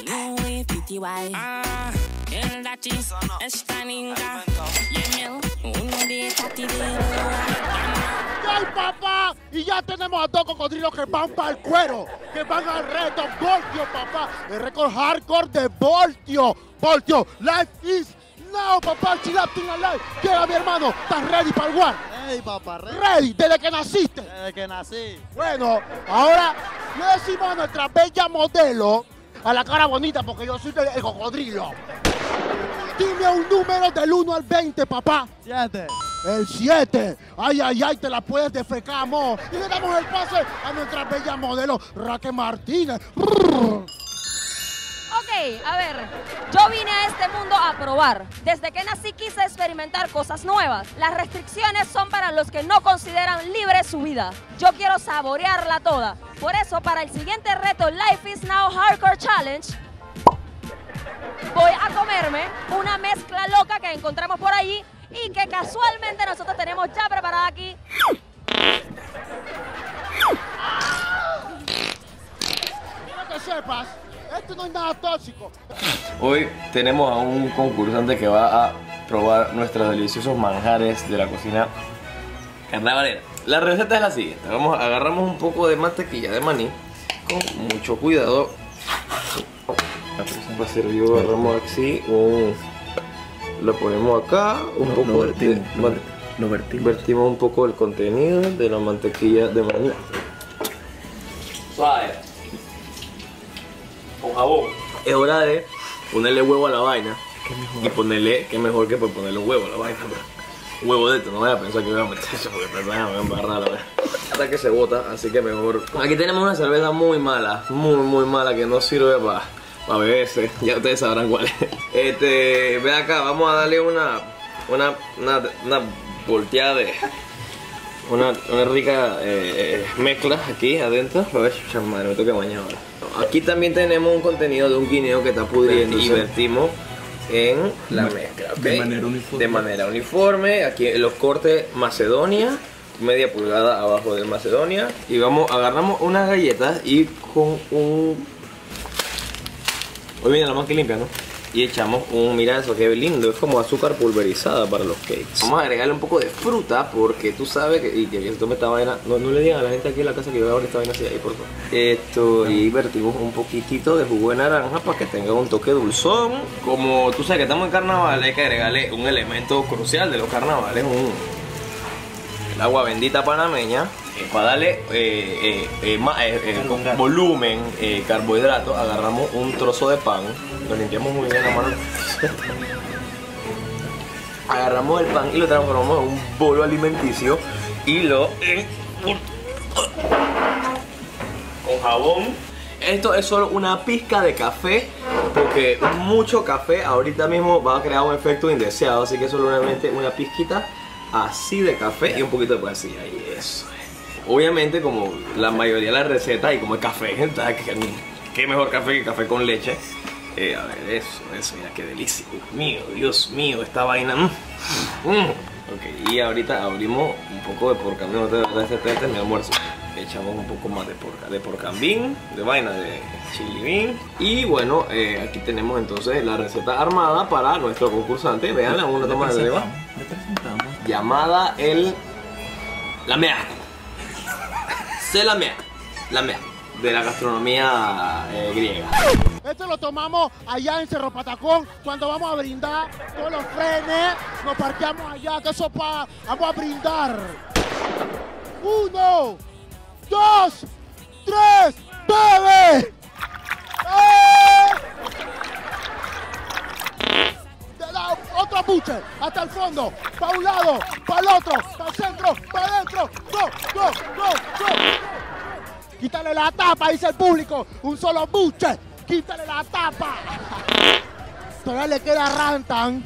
¡Ay, papá! Y ya tenemos a dos cocodrilos que van para el cuero, que van al reto Voltio, papá. El récord hardcore de Voltio. Voltio, life is now, papá. Chill up, team alive. Llega mi hermano. ¿Estás ready para el war? Ready, papá, ready. Ready, desde que naciste. Desde que nací. Bueno, ahora le decimos a nuestra bella modelo, a la cara bonita, porque yo soy el cocodrilo. Dime un número del 1 al 20, papá. 7. El 7. Ay, ay, ay, te la puedes defecar, amor. Y le damos el pase a nuestra bella modelo, Raquel Martínez. Ok, a ver, yo vine a este mundo a probar. Desde que nací quise experimentar cosas nuevas. Las restricciones son para los que no consideran libre su vida. Yo quiero saborearla toda. Por eso, para el siguiente reto Life is Now Hardcore Challenge, voy a comerme una mezcla loca que encontramos por allí y que casualmente nosotros tenemos ya preparada aquí. Quiero que sepas, esto no es nada tóxico. Hoy tenemos a un concursante que va a probar nuestros deliciosos manjares de la cocina carnavalera. La receta es la siguiente. Agarramos un poco de mantequilla de maní con mucho cuidado. Va servido, agarramos así, lo ponemos acá, vertimos un poco el contenido de la mantequilla de maní. Suave. Con jabón. Es hora de ponerle huevo a la vaina y ponerle, que mejor que ponerle huevo a la vaina. Huevo de esto, no vaya a pensar que voy a meter eso porque me voy a embarrar la verdad. Hasta que se bota, así que mejor. Aquí tenemos una cerveza muy mala, muy mala, que no sirve para beberse, ya ustedes sabrán cuál es. Ve acá, vamos a darle una volteada de una rica mezcla aquí adentro. A ver, madre, me toca bañar ahora. Aquí también tenemos un contenido de un guineo que está pudriendo y vertimos en la mezcla, ¿okay? De manera uniforme. Aquí en los cortes Macedonia, media pulgada abajo de Macedonia. Y agarramos unas galletas y con hoy viene la más que limpia, ¿no? Y echamos mira eso, qué lindo, es como azúcar pulverizada para los cakes. Vamos a agregarle un poco de fruta porque tú sabes que se tome esta vaina. No le digan a la gente aquí en la casa que yo voy a abrir esta vaina así ahí, por favor. Y vertimos un poquitito de jugo de naranja para que tenga un toque dulzón. Como tú sabes que estamos en carnaval, hay que agregarle un elemento crucial de los carnavales, el agua bendita panameña. Para darle con volumen, carbohidratos, agarramos un trozo de pan, lo limpiamos muy bien la mano. Agarramos el pan y lo transformamos en un bolo alimenticio y con jabón. Esto es solo una pizca de café, porque mucho café ahorita mismo va a crear un efecto indeseado, así que solamente una pizquita así de café y un poquito de pasilla y eso. Obviamente, como la mayoría de las recetas y como el café, qué mejor café que café con leche. A ver, eso, mira qué delicia. Dios mío, esta vaina. Ok, y ahorita abrimos un poco de porcambín. Este es mi almuerzo. Le echamos un poco más de porcambín, de vaina de chili bean. Y bueno, aquí tenemos entonces la receta armada para nuestro concursante. Veanla, una toma de leva. Llamada la mea. La mea de la gastronomía griega. Esto lo tomamos allá en Cerro Patacón cuando vamos a brindar todos los frenes, nos parqueamos allá, que eso vamos a brindar. 1, 2, 3, ¡bebe! Otro buche, hasta el fondo, para un lado, para el otro, para el centro, para adentro, go. Quítale la tapa, dice el público, un solo buche, quítale la tapa. Todavía le queda rantan.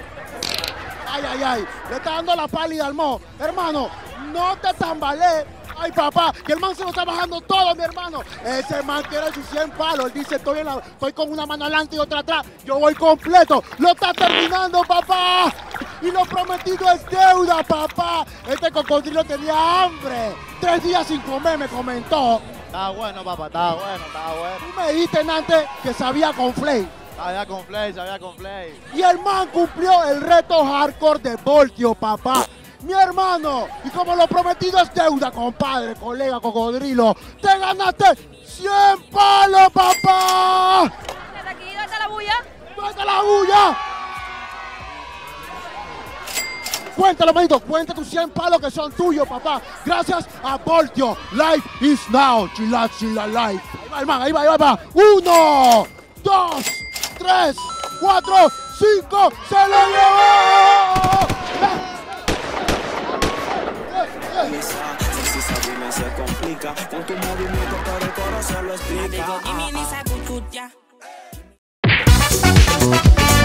Ay, le está dando la pálida al mo. Hermano, no te tambalees. Ay, papá, que el man se lo está bajando todo, mi hermano. Ese man quiere sus 100 palos. Él dice, estoy con una mano adelante y otra atrás. Yo voy completo. Lo está terminando, papá. Y lo prometido es deuda, papá. Este cocodrilo tenía hambre. 3 días sin comer, me comentó. Está bueno, papá, está bueno, está bueno. Tú me dijiste antes que sabía con Flay. Sabía con Flay, sabía con Flay. Y el man cumplió el reto hardcore de Voltio, papá. Mi hermano, y como lo prometido es deuda, compadre, colega, cocodrilo, te ganaste 100 palos, papá. Desde aquí, ¿dónde está la bulla? ¿Dónde está la bulla? Cuéntalo, manito, cuenta tus 100 palos que son tuyos, papá. Gracias a Voltio. Life is now. Chila, chila, life. Ahí va, hermano, ahí va, ahí va. 1, 2, 3, 4, 5. ¡Se lo llevó! Si Sabina se complica, con tu movimiento todo el corazón lo explica.